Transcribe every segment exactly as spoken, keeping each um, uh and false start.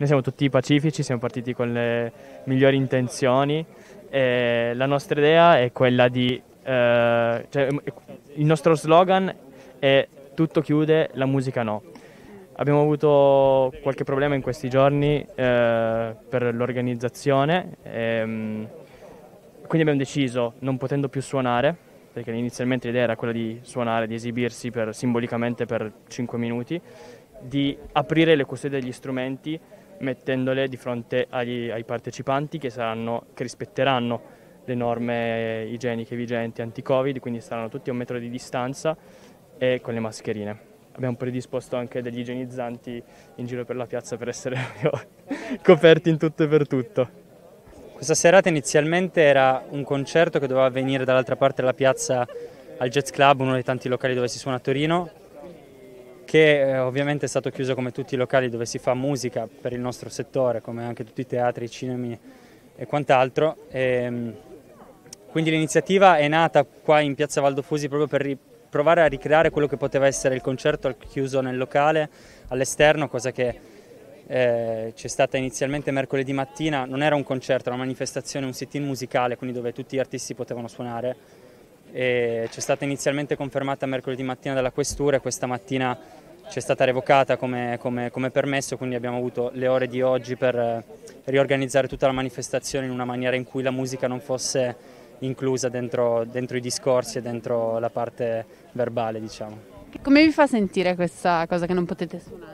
noi siamo tutti pacifici, siamo partiti con le migliori intenzioni e la nostra idea è quella di, eh, cioè, il nostro slogan è tutto chiude, la musica no. Abbiamo avuto qualche problema in questi giorni eh, per l'organizzazione, ehm, quindi abbiamo deciso, non potendo più suonare, perché inizialmente l'idea era quella di suonare, di esibirsi per, simbolicamente per cinque minuti, di aprire le custodia degli strumenti mettendole di fronte agli, ai partecipanti che, saranno, che rispetteranno le norme igieniche vigenti anti-Covid, quindi saranno tutti a un metro di distanza e con le mascherine. Abbiamo predisposto anche degli igienizzanti in giro per la piazza per essere coperti in tutto e per tutto. Questa serata inizialmente era un concerto che doveva avvenire dall'altra parte della piazza al Jazz Club, uno dei tanti locali dove si suona a Torino, che eh, ovviamente è stato chiuso come tutti i locali dove si fa musica per il nostro settore, come anche tutti i teatri, i cinemi e quant'altro. E, quindi l'iniziativa è nata qua in piazza Valdofusi proprio per provare a ricreare quello che poteva essere il concerto al chiuso nel locale, all'esterno, cosa che Eh, c'è stata inizialmente mercoledì mattina. Non era un concerto, era una manifestazione, un sit-in musicale, quindi dove tutti gli artisti potevano suonare. E c'è stata inizialmente confermata mercoledì mattina dalla questura e questa mattina c'è stata revocata come, come, come permesso, quindi abbiamo avuto le ore di oggi per eh, riorganizzare tutta la manifestazione in una maniera in cui la musica non fosse inclusa dentro, dentro i discorsi e dentro la parte verbale, diciamo. Come vi fa sentire questa cosa che non potete suonare?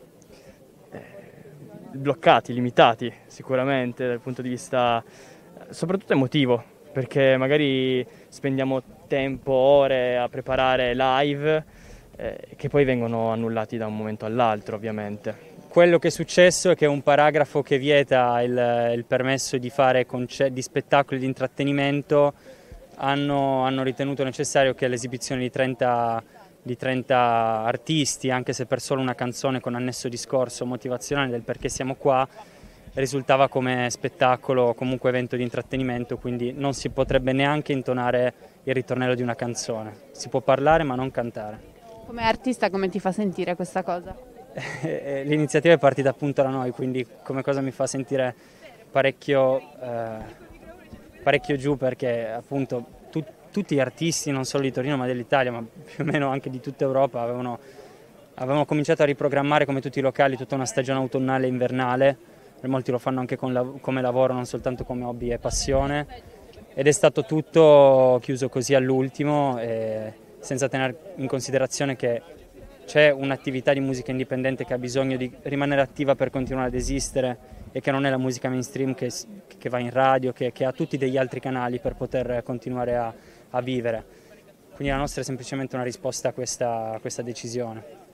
Bloccati, limitati sicuramente dal punto di vista soprattutto emotivo, perché magari spendiamo tempo, ore a preparare live eh, che poi vengono annullati da un momento all'altro, ovviamente. Quello che è successo è che un paragrafo che vieta il, il permesso di fare di spettacoli di intrattenimento hanno, hanno ritenuto necessario che l'esibizione di trenta di trenta artisti, anche se per solo una canzone con annesso discorso motivazionale del perché siamo qua, risultava come spettacolo o comunque evento di intrattenimento, quindi non si potrebbe neanche intonare il ritornello di una canzone. Si può parlare ma non cantare. Come artista come ti fa sentire questa cosa? L'iniziativa è partita appunto da noi, quindi come cosa mi fa sentire parecchio, eh, parecchio giù, perché appunto tutti tutti gli artisti, non solo di Torino ma dell'Italia, ma più o meno anche di tutta Europa, avevano, avevano cominciato a riprogrammare come tutti i locali tutta una stagione autunnale e invernale, e molti lo fanno anche con, come lavoro, non soltanto come hobby e passione, ed è stato tutto chiuso così all'ultimo, senza tenere in considerazione che c'è un'attività di musica indipendente che ha bisogno di rimanere attiva per continuare ad esistere e che non è la musica mainstream che, che va in radio, che, che ha tutti degli altri canali per poter continuare a a vivere. Quindi la nostra è semplicemente una risposta a questa, a questa decisione.